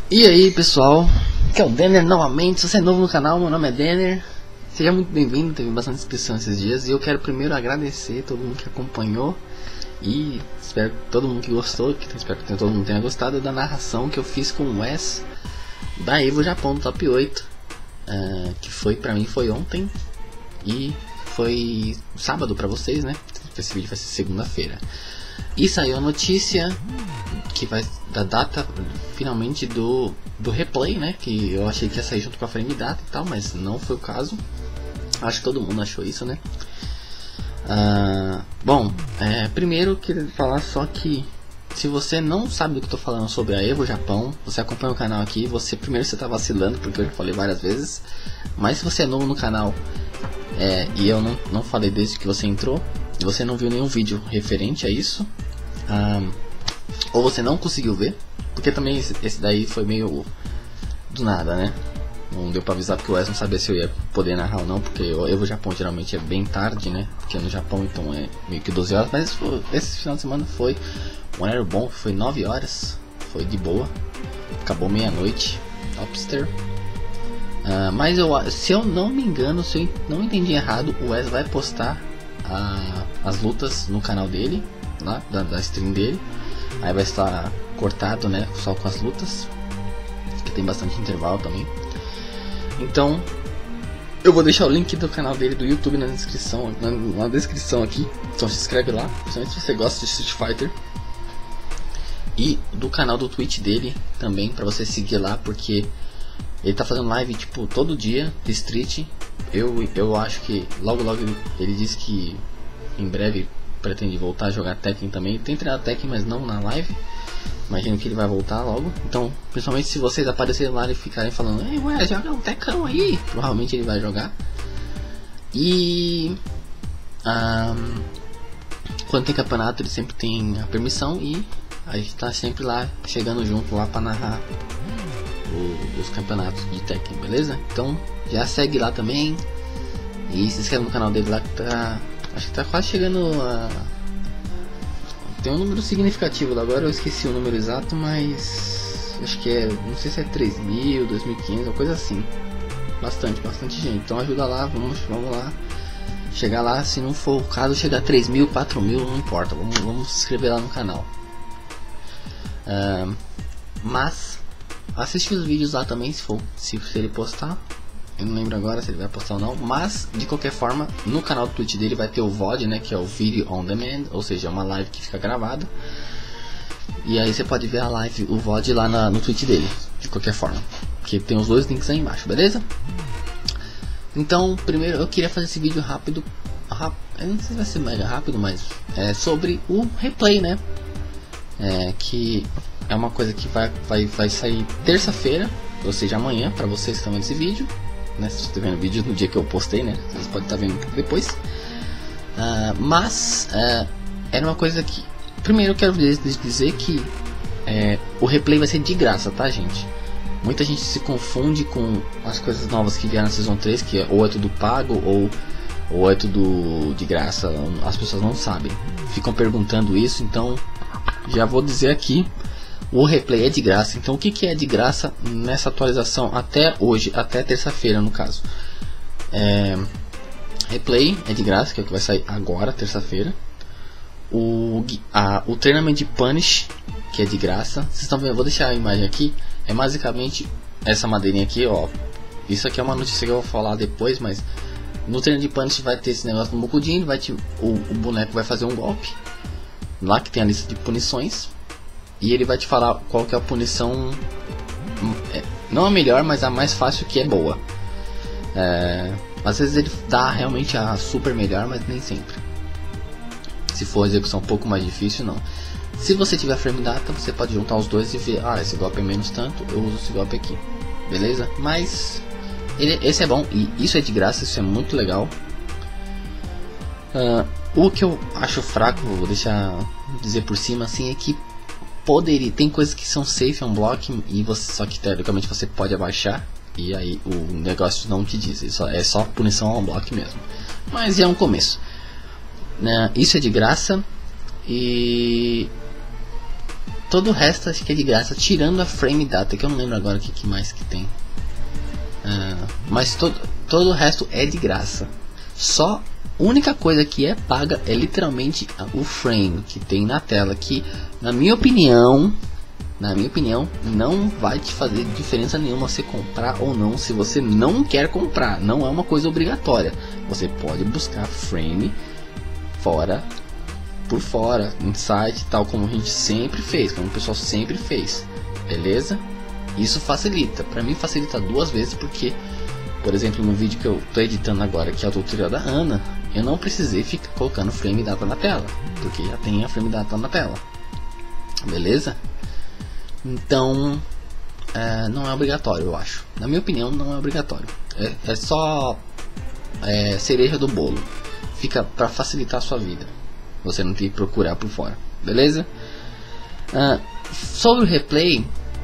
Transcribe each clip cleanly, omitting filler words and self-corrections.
E aí pessoal, aqui é o Denner novamente. Se você é novo no canal, meu nome é Denner. Seja muito bem-vindo, teve bastante inscrição esses dias. E eu quero primeiro agradecer todo mundo que acompanhou. E espero que todo mundo que gostou, espero que todo mundo tenha gostado da narração que eu fiz com o Wes da Evo Japão do Top 8, que foi, pra mim foi ontem. E foi sábado pra vocês, né? Esse vídeo vai ser segunda-feira. E saiu a notícia que vai da data finalmente do replay, né? Que eu achei que ia sair junto com a frame data e tal, mas não foi o caso. Acho que todo mundo achou isso, né? Bom, primeiro eu queria falar só que se você não sabe do que eu tô falando sobre a Evo Japão, você acompanha o canal aqui, você tá vacilando porque eu já falei várias vezes. Mas se você é novo no canal e eu não falei desde que você entrou, e você não viu nenhum vídeo referente a isso, ou você não conseguiu ver, porque também esse daí foi meio do nada, né? Não deu pra avisar porque o Wes não sabia se eu ia poder narrar ou não, porque eu vou Japão geralmente é bem tarde, né? Porque no Japão então é meio que 12 horas, mas esse final de semana foi um horário bom, foi 9 horas, foi de boa, acabou meia-noite, topster. Mas se eu não me engano, se eu não entendi errado, o Wes vai postar as lutas no canal dele, lá, da stream dele. Aí vai estar cortado, né, só com as lutas, que tem bastante intervalo também. Então eu vou deixar o link do canal dele do YouTube na descrição, na descrição aqui. Então se inscreve lá, principalmente se você gosta de Street Fighter. E do canal do Twitch dele também, pra você seguir lá, porque ele tá fazendo live tipo todo dia de Street. Eu acho que logo ele disse que em breve pretende voltar a jogar Tekken também. Tem treinado Tekken, mas não na live. Imagino que ele vai voltar logo. Então, principalmente se vocês aparecerem lá e ficarem falando: ei, ué, joga um Tekken aí, provavelmente ele vai jogar. E quando tem campeonato ele sempre tem a permissão, e a gente tá sempre lá, chegando junto lá pra narrar os campeonatos de Tekken, beleza? Então já segue lá também e se inscreve no canal dele lá, que tá, acho que tá quase chegando tem um número significativo lá, agora eu esqueci o número exato, mas acho que não sei se é 3.000, 2.500, uma coisa assim. Bastante gente, então ajuda lá, vamos lá chegar lá. Se não for o caso, chegar a 3.000, 4.000, não importa, vamos se inscrever lá no canal. Mas assiste os vídeos lá também, se ele postar. Eu não lembro agora se ele vai postar ou não, mas de qualquer forma no canal do Twitch dele vai ter o VOD, né, que é o Video On Demand, ou seja, é uma live que fica gravada. E aí você pode ver a live, o VOD lá no Twitch dele, de qualquer forma, que tem os dois links aí embaixo, beleza? Então, primeiro eu queria fazer esse vídeo rápido, eu não sei se vai ser mega rápido, mas é sobre o replay, né? Que é uma coisa que vai sair terça-feira, ou seja, amanhã, para vocês que estão vendo esse vídeo, né? Se você está vendo o vídeo no dia que eu postei, né? Vocês podem estar vendo um pouco depois. Mas era uma coisa que, primeiro eu quero dizer que o replay vai ser de graça, tá, gente? Muita gente se confunde com as coisas novas que vieram na Season 3, que ou é tudo pago ou é tudo de graça. As pessoas não sabem, ficam perguntando isso, então já vou dizer aqui: o replay é de graça. Então o que é de graça nessa atualização até hoje, até terça-feira no caso? Replay é de graça, que é o que vai sair agora, terça-feira. O treinamento de Punish, que é de graça. Vocês estão vendo? Eu vou deixar a imagem aqui. É basicamente essa madeirinha aqui, ó. Isso aqui é uma notícia que eu vou falar depois, mas no treino de Punish vai ter esse negócio do Mokujin, o boneco vai fazer um golpe lá que tem a lista de punições, e ele vai te falar qual que é a punição, não a melhor, mas a mais fácil, que é boa. Às vezes ele dá realmente a super melhor, mas nem sempre. Se for a execução um pouco mais difícil, não. Se você tiver frame data, você pode juntar os dois e ver: esse golpe é menos tanto, eu uso esse golpe aqui, beleza? Mas esse é bom, e isso é de graça, isso é muito legal. O que eu acho fraco, vou dizer por cima assim, é que tem coisas que são safe on block, só que teoricamente você pode abaixar, e aí o negócio não te diz, é só punição on block mesmo. Mas é um começo, né? Isso é de graça. E Todo o resto acho que é de graça, tirando a frame data, que eu não lembro agora o que mais que tem. Mas todo o resto é de graça. Só a única coisa que é paga é literalmente o frame que tem na tela, que na minha opinião não vai te fazer diferença nenhuma você comprar ou não, se você não quer comprar. Não é uma coisa obrigatória. Você pode buscar frame por fora, em site, tal como a gente sempre fez, como o pessoal sempre fez, beleza? Isso facilita, pra mim facilita duas vezes, porque, por exemplo, no vídeo que eu tô editando agora, que é o tutorial da Ana, eu não precisei ficar colocando frame data na tela, porque já tem a frame data na tela, beleza? Então, não é obrigatório, eu acho. Na minha opinião, não é obrigatório. É só cereja do bolo. Fica pra facilitar a sua vida. Você não tem que procurar por fora, beleza? Sobre o replay,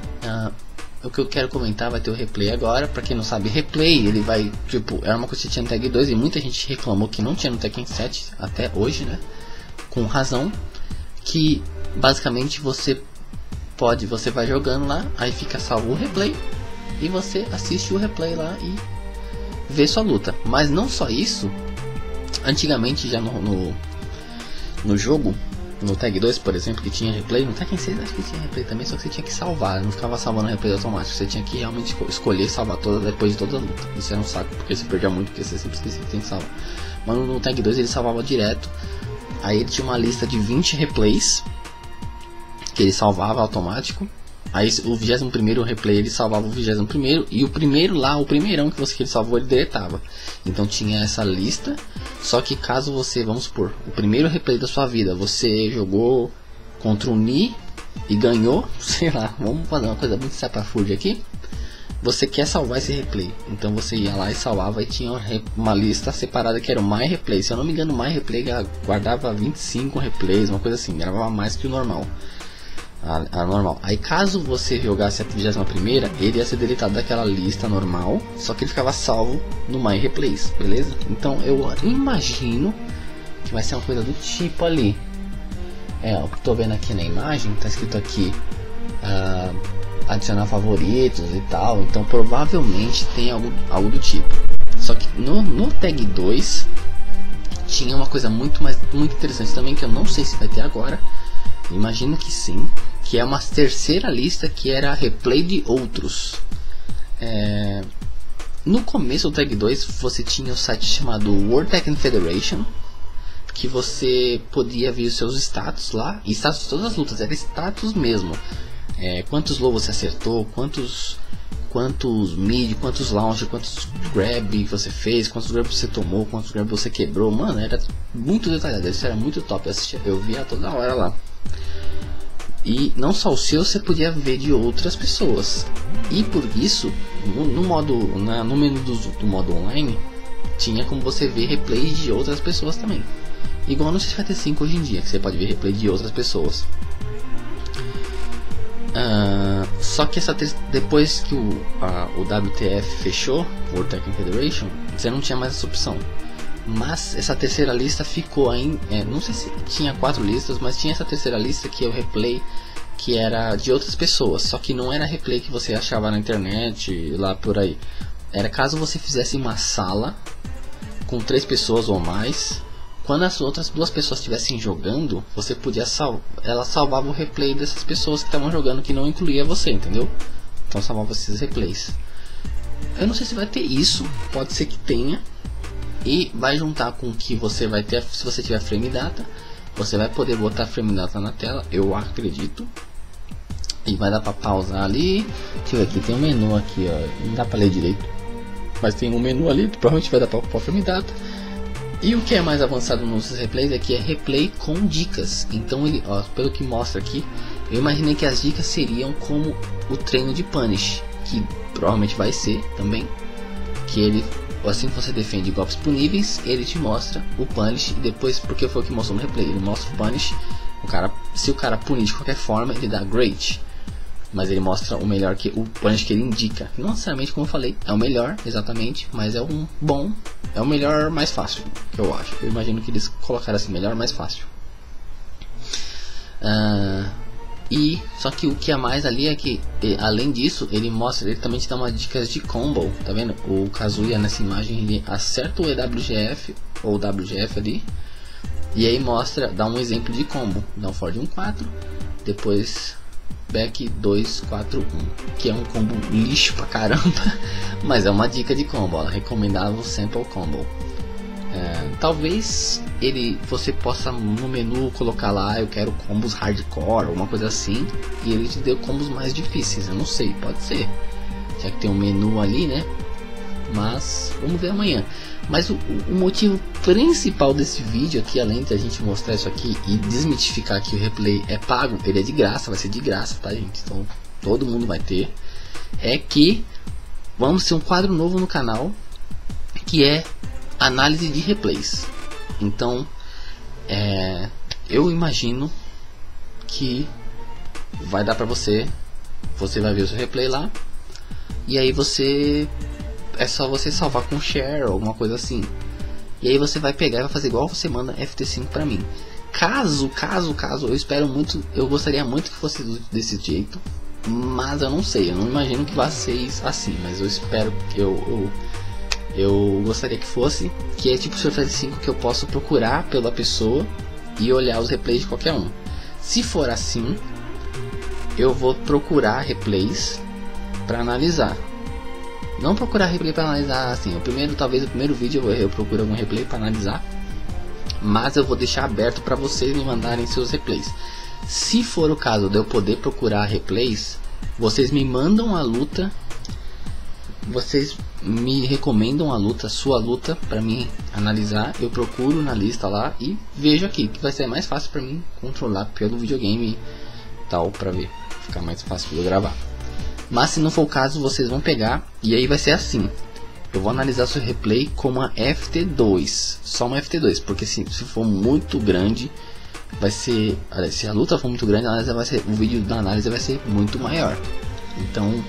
o que eu quero comentar, vai ter o replay agora. Pra quem não sabe, replay, ele vai, tipo, era uma coisa que tinha no Tag 2 e muita gente reclamou que não tinha no Tekken 7 até hoje, né? Com razão, que basicamente você vai jogando lá, aí fica salvo o replay e você assiste o replay lá e vê sua luta. Mas não só isso, antigamente já no jogo, no Tag 2, por exemplo, que tinha replay, no Tekken 6 acho que tinha replay também, só que você tinha que salvar, não ficava salvando o replay automático, você tinha que realmente escolher salvar depois de toda a luta. Isso era um saco, porque você perdia muito, porque você sempre esquecia que tem que salvar. Mas no Tag 2 ele salvava direto, aí ele tinha uma lista de 20 replays que ele salvava automático. Aí o 21º replay ele salvava o 21º, e o primeiro lá, o primeirão que ele salvou, ele deletava. Então tinha essa lista. Só que caso você, vamos supor, o primeiro replay da sua vida, você jogou contra o Ni e ganhou, sei lá, vamos fazer uma coisa muito sapafúrdia aqui. Você quer salvar esse replay, então você ia lá e salvava, e tinha uma lista separada que era o My Replay. Se eu não me engano, o My Replay guardava 25 replays, uma coisa assim, gravava mais que o normal. Normal. Aí caso você jogasse a 31ª, ele ia ser deletado daquela lista normal, só que ele ficava salvo no My Replays, beleza? Então eu imagino que vai ser uma coisa do tipo ali. O que tô vendo aqui na imagem, tá escrito aqui adicionar favoritos e tal, então provavelmente tem algo do tipo. Só que no Tag 2 tinha uma coisa muito interessante também, que eu não sei se vai ter agora. Imagino que sim, que é uma terceira lista, que era replay de outros. No começo do Tag 2 você tinha o site chamado World Tekken Federation, que você podia ver os seus status lá, e status de todas as lutas, era status mesmo. Quantos low você acertou, quantos mid, quantos launch, quantos grab você fez, quantos grab você tomou, quantos grab você quebrou. Mano, era muito detalhado, isso era muito top, eu via toda hora lá. E não só o seu, você podia ver de outras pessoas. E por isso, no menu do modo online, tinha como você ver replay de outras pessoas também. Igual no Street Fighter 5 hoje em dia, que você pode ver replay de outras pessoas. Só que depois que o WTF fechou, World Tekken Federation, você não tinha mais essa opção. Mas essa terceira lista ficou ainda, não sei se tinha 4 listas, mas tinha essa terceira lista, que é o replay que era de outras pessoas, só que não era replay que você achava na internet, lá por aí. Era caso você fizesse uma sala com 3 pessoas ou mais, quando as outras 2 pessoas estivessem jogando, você podia ela salvava o replay dessas pessoas que estavam jogando, que não incluía você, entendeu? Então salvava esses replays. Eu não sei se vai ter isso, pode ser que tenha. E vai juntar com o que você vai ter, se você tiver frame data, você vai poder botar frame data na tela, eu acredito. E vai dar pra pausar ali. Deixa eu ver aqui, tem um menu aqui, ó, não dá pra ler direito, mas tem um menu ali, provavelmente vai dar pra pôr frame data. E o que é mais avançado nos replays é que é replay com dicas. Então ele, ó, pelo que mostra aqui, eu imaginei que as dicas seriam como o treino de Punish, que provavelmente vai ser também, que ele, assim que você defende golpes puníveis, ele te mostra o Punish, e depois, porque foi o que mostrou no replay, ele mostra o Punish, se o cara punir de qualquer forma, ele dá Great, mas ele mostra o melhor, que o Punish que ele indica, não necessariamente, como eu falei, é o melhor, exatamente, mas é um bom, é o melhor mais fácil, que eu acho. Eu imagino que eles colocaram assim, melhor mais fácil. E só que o que é mais ali é que, além disso, ele também te dá umas dicas de combo, tá vendo? O Kazuya nessa imagem ele acerta o EWGF ou WGF ali, e aí dá um exemplo de combo, dá um forward 1-4, depois back 2-4-1, que é um combo lixo pra caramba, mas é uma dica de combo, ó, recomendável sample combo. Talvez você possa no menu colocar lá, eu quero combos hardcore, alguma coisa assim, e ele te deu combos mais difíceis, eu não sei, pode ser, já que tem um menu ali, né? Mas vamos ver amanhã. Mas o motivo principal desse vídeo aqui, além de a gente mostrar isso aqui e desmitificar que o replay é pago, ele é de graça, vai ser de graça, tá, gente? Então todo mundo vai ter. É que vamos ter um quadro novo no canal, que é análise de replays. Então eu imagino que vai dar pra você vai ver o seu replay lá, e aí é só você salvar com share ou alguma coisa assim, e aí você vai pegar e vai fazer igual você manda FT5 pra mim. Caso eu gostaria muito que fosse desse jeito, mas eu não sei, eu não imagino que vai ser assim, mas eu espero que eu gostaria que fosse, que é tipo o Surface 5, que eu posso procurar pela pessoa e olhar os replays de qualquer um. Se for assim, eu vou procurar replays para analisar. Não procurar replay para analisar assim, talvez o primeiro vídeo eu procuro algum replay para analisar, mas eu vou deixar aberto para vocês me mandarem seus replays. Se for o caso de eu poder procurar replays, vocês me mandam a luta, vocês me recomendam a luta, sua luta, para mim analisar. Eu procuro na lista lá e vejo aqui, que vai ser mais fácil para mim controlar pelo videogame e tal, para ver, ficar mais fácil de eu gravar. Mas se não for o caso, vocês vão pegar e aí vai ser assim: eu vou analisar seu replay com uma FT2, só uma FT2, porque se for muito grande, vai ser, se a luta for muito grande, a análise vai ser, o vídeo da análise vai ser muito maior. Então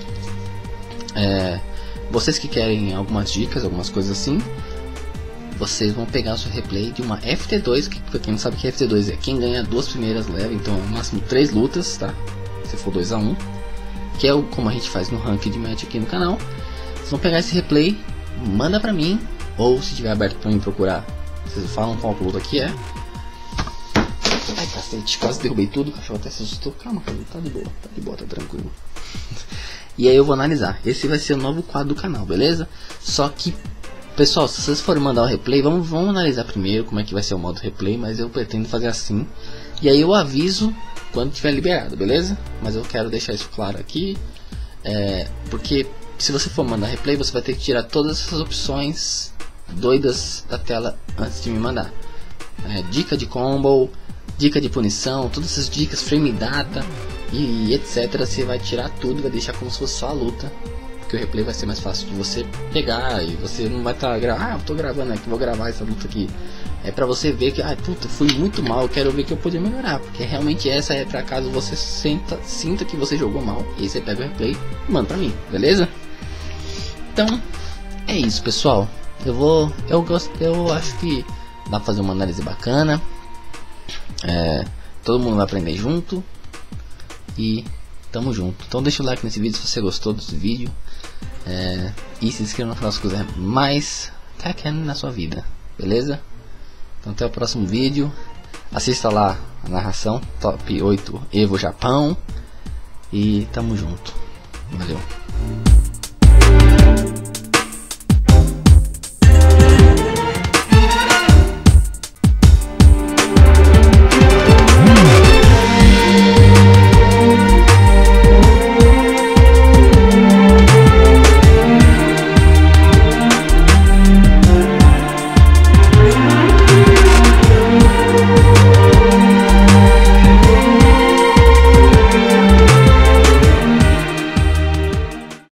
vocês que querem algumas dicas, algumas coisas assim, vocês vão pegar o seu replay de uma FT2, que pra quem não sabe que FT2 é quem ganha duas primeiras leva, então no máximo 3 lutas, tá? Se for 2-1, que é como a gente faz no ranking de match aqui no canal. Vocês vão pegar esse replay, manda pra mim, ou se tiver aberto pra mim procurar, vocês falam qual luta que é. Ai cacete, quase derrubei tudo, o cachorro até se assustou. Calma, cara, tá de boa, tá tranquilo. E aí eu vou analisar. Esse vai ser o novo quadro do canal, beleza? Só que, pessoal, se vocês forem mandar o replay, vamos analisar primeiro como é que vai ser o modo replay, mas eu pretendo fazer assim. E aí eu aviso quando tiver liberado, beleza? Mas eu quero deixar isso claro aqui, porque se você for mandar replay, você vai ter que tirar todas essas opções doidas da tela antes de me mandar. Dica de combo, dica de punição, todas essas dicas, frame data e etc. Você vai tirar tudo e vai deixar como se fosse só a luta, porque o replay vai ser mais fácil de você pegar e você não vai estar eu tô gravando aqui, vou gravar essa luta aqui. É pra você ver que, puta, fui muito mal, eu quero ver que eu podia melhorar, porque realmente essa é pra caso você sinta que você jogou mal, e aí você pega o replay e manda pra mim, beleza? Então, é isso, pessoal. Eu acho que dá pra fazer uma análise bacana, todo mundo vai aprender junto, e tamo junto. Então deixa o like nesse vídeo se você gostou desse vídeo, e se inscreva no canal se quiser mais Tekken na sua vida, beleza? Então até o próximo vídeo. Assista lá a narração Top 8 Evo Japão. E tamo junto. Valeu.